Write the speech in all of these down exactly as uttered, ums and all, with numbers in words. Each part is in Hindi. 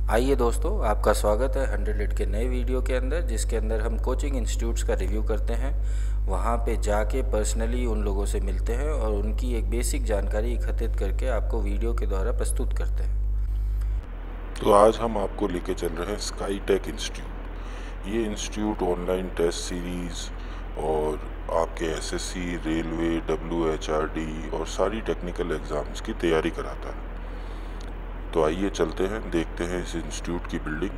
आइए दोस्तों, आपका स्वागत है हंड्रेड लीड के नए वीडियो के अंदर, जिसके अंदर हम कोचिंग इंस्टीट्यूट्स का रिव्यू करते हैं। वहाँ पे जाके पर्सनली उन लोगों से मिलते हैं और उनकी एक बेसिक जानकारी एकत्रित करके आपको वीडियो के द्वारा प्रस्तुत करते हैं। तो आज हम आपको लेके चल रहे हैं स्काई टेक इंस्टीट्यूट। ये इंस्टीट्यूट ऑनलाइन टेस्ट सीरीज़ और आपके एसएससी, रेलवे, डब्ल्यूएचआरडी और सारी टेक्निकल एग्ज़ाम्स की तैयारी कराता है। तो आइए चलते हैं, देखते हैं इस इंस्टीट्यूट की बिल्डिंग।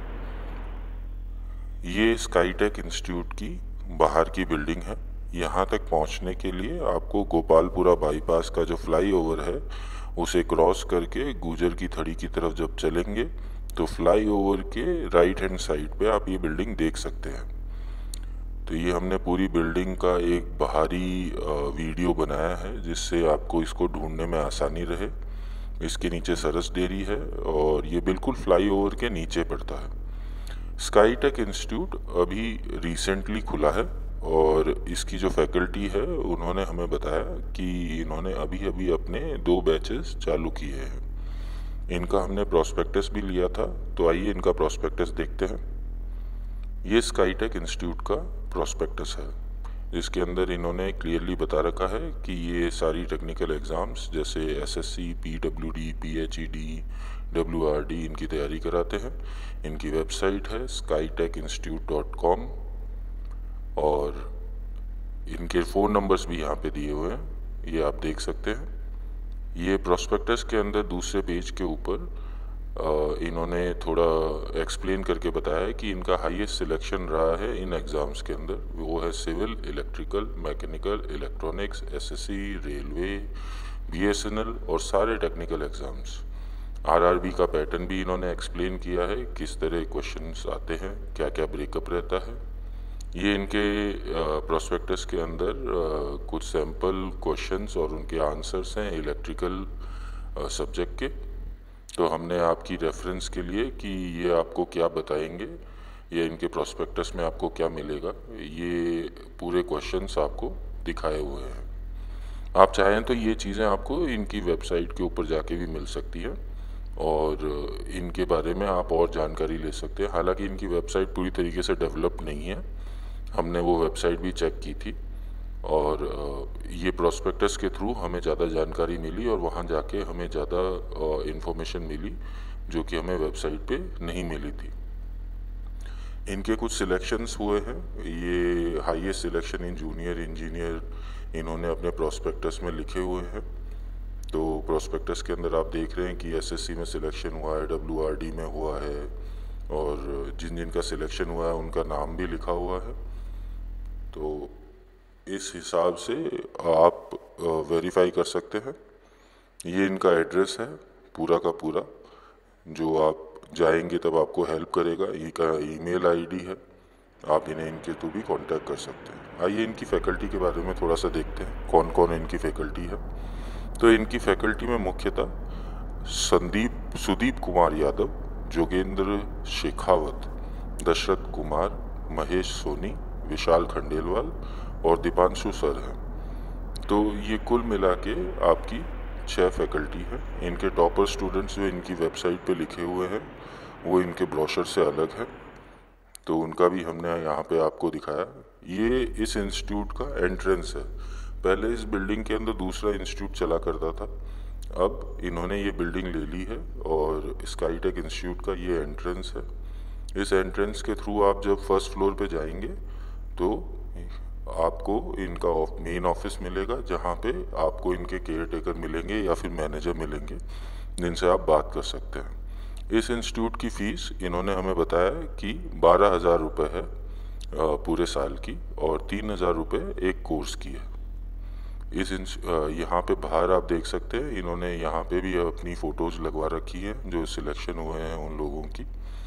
ये स्काई टेक इंस्टीट्यूट की बाहर की बिल्डिंग है। यहाँ तक पहुँचने के लिए आपको गोपालपुरा बाईपास का जो फ्लाईओवर है उसे क्रॉस करके गुजर की थड़ी की तरफ जब चलेंगे तो फ्लाईओवर के राइट हैंड साइड पे आप ये बिल्डिंग देख सकते हैं। तो ये हमने पूरी बिल्डिंग का एक बाहरी वीडियो बनाया है जिससे आपको इसको ढूंढने में आसानी रहे। इसके नीचे सरस डेयरी है और ये बिल्कुल फ्लाईओवर के नीचे पड़ता है। स्काई टेक इंस्टीट्यूट अभी रिसेंटली खुला है और इसकी जो फैकल्टी है उन्होंने हमें बताया कि इन्होंने अभी अभी अपने दो बैचेस चालू किए हैं। इनका हमने प्रोस्पेक्टस भी लिया था, तो आइए इनका प्रोस्पेक्टस देखते हैं। ये स्काई टेक इंस्टीट्यूट का प्रोस्पेक्टस है, जिसके अंदर इन्होंने क्लियरली बता रखा है कि ये सारी टेक्निकल एग्ज़ाम्स जैसे एसएससी, पीडब्ल्यूडी, पीएचईडी, डब्ल्यूआरडी इनकी तैयारी कराते हैं। इनकी वेबसाइट है Sky Tech Institute dot com और इनके फ़ोन नंबर्स भी यहाँ पे दिए हुए हैं, ये आप देख सकते हैं। ये प्रोस्पेक्टस के अंदर दूसरे पेज के ऊपर इन्होंने थोड़ा एक्सप्लेन करके बताया है कि इनका हाईएस्ट सिलेक्शन रहा है इन एग्ज़ाम्स के अंदर, वो है civil, electrical, mechanical, electronics, SSC, railway, BSNL और सारे टेक्निकल एग्ज़ाम्स। आरआरबी का पैटर्न भी इन्होंने एक्सप्लेन किया है, किस तरह क्वेश्चंस आते हैं, क्या क्या ब्रेकअप रहता है। ये इनके प्रोस्पेक्टस के अंदर कुछ सैम्पल क्वेश्चंस और उनके आंसर्स हैं इलेक्ट्रिकल सब्जेक्ट के। तो हमने आपकी रेफरेंस के लिए कि ये आपको क्या बताएंगे या इनके प्रोस्पेक्टस में आपको क्या मिलेगा, ये पूरे क्वेश्चंस आपको दिखाए हुए हैं। आप चाहें तो ये चीज़ें आपको इनकी वेबसाइट के ऊपर जाके भी मिल सकती हैं और इनके बारे में आप और जानकारी ले सकते हैं। हालांकि इनकी वेबसाइट पूरी तरीके से डेवलप नहीं है, हमने वो वेबसाइट भी चेक की थी और ये प्रोस्पेक्टस के थ्रू हमें ज़्यादा जानकारी मिली और वहाँ जाके हमें ज़्यादा इन्फॉर्मेशन मिली जो कि हमें वेबसाइट पे नहीं मिली थी। इनके कुछ सिलेक्शंस हुए हैं। ये highest selection in junior engineer इन्होंने अपने प्रोस्पेक्टस में लिखे हुए हैं। तो प्रोस्पेक्टस के अंदर आप देख रहे हैं कि एसएससी में सिलेक्शन हुआ है, डब्ल्यूआरडी में हुआ है और जिन जिन का सिलेक्शन हुआ है उनका नाम भी लिखा हुआ है। तो इस हिसाब से आप वेरीफाई कर सकते हैं। ये इनका एड्रेस है पूरा का पूरा, जो आप जाएंगे तब आपको हेल्प करेगा। इनका ईमेल आईडी है, आप इन्हें इनके थ्रू भी कांटेक्ट कर सकते हैं। आइए इनकी फैकल्टी के बारे में थोड़ा सा देखते हैं, कौन कौन इनकी फैकल्टी है। तो इनकी फैकल्टी में मुख्यतः संदीप सुदीप कुमार यादव, जोगेंद्र शेखावत, दशरथ कुमार, महेश सोनी, विशाल खंडेलवाल और दीपांशु सर हैं। तो ये कुल मिला के आपकी छः फैकल्टी है। इनके टॉपर स्टूडेंट्स जो इनकी वेबसाइट पे लिखे हुए हैं वो इनके ब्रोशर से अलग है, तो उनका भी हमने यहाँ पे आपको दिखाया। ये इस इंस्टीट्यूट का एंट्रेंस है। पहले इस बिल्डिंग के अंदर दूसरा इंस्टीट्यूट चला करता था, अब इन्होंने ये बिल्डिंग ले ली है और स्काई टेक इंस्टीट्यूट का ये एंट्रेंस है। इस एंट्रेंस के थ्रू आप जब फर्स्ट फ्लोर पे जाएंगे तो आपको इनका मेन ऑफिस मिलेगा, जहाँ पे आपको इनके केयर टेकर मिलेंगे या फिर मैनेजर मिलेंगे जिनसे आप बात कर सकते हैं। इस इंस्टीट्यूट की फ़ीस इन्होंने हमें बताया कि बारह हज़ार रुपये है पूरे साल की और तीन हज़ार रुपये एक कोर्स की है। इस यहाँ पे बाहर आप देख सकते हैं, इन्होंने यहाँ पे भी अपनी फ़ोटोज़ लगवा रखी हैं जो सिलेक्शन हुए हैं उन लोगों की।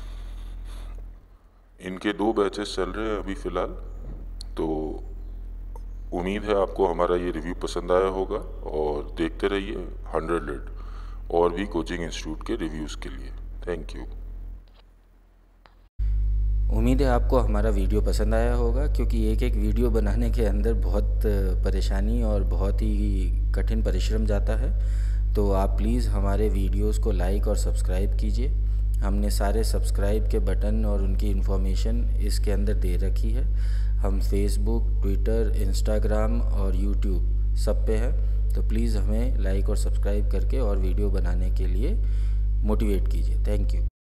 इनके दो बैचेस चल रहे हैं अभी फ़िलहाल। तो उम्मीद है आपको हमारा ये रिव्यू पसंद आया होगा और देखते रहिए हंड्रेड लीड और भी कोचिंग इंस्टीट्यूट के रिव्यूज़ के लिए। Thank you. उम्मीद है आपको हमारा वीडियो पसंद आया होगा, क्योंकि एक एक वीडियो बनाने के अंदर बहुत परेशानी और बहुत ही कठिन परिश्रम जाता है। तो आप प्लीज़ हमारे वीडियोस को लाइक और सब्सक्राइब कीजिए। हमने सारे सब्सक्राइब के बटन और उनकी इन्फॉर्मेशन इसके अंदर दे रखी है। हम फेसबुक, ट्विटर, इंस्टाग्राम और यूट्यूब सब पे हैं, तो प्लीज़ हमें लाइक और सब्सक्राइब करके और वीडियो बनाने के लिए मोटिवेट कीजिए। Thank you.